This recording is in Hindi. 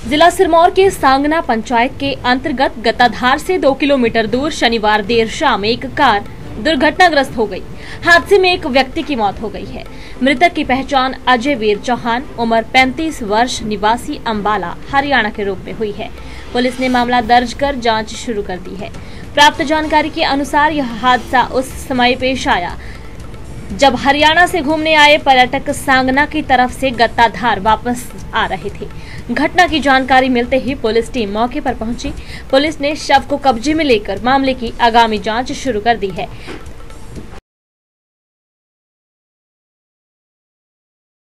जिला सिरमौर के सांगना पंचायत के अंतर्गत गत्ताधार से 2 किलोमीटर दूर शनिवार देर शाम एक कार दुर्घटनाग्रस्त हो गई। हादसे में एक व्यक्ति की मौत हो गई है। मृतक की पहचान अजय वीर चौहान, उम्र 35 वर्ष, निवासी अंबाला, हरियाणा के रूप में हुई है। पुलिस ने मामला दर्ज कर जांच शुरू कर दी है। प्राप्त जानकारी के अनुसार यह हादसा उस समय पेश आया जब हरियाणा से घूमने आए पर्यटक सांगना की तरफ से गत्ताधार वापस आ रहे थे। घटना की जानकारी मिलते ही पुलिस टीम मौके पर पहुंची। पुलिस ने शव को कब्जे में लेकर मामले की आगामी जांच शुरू कर दी है।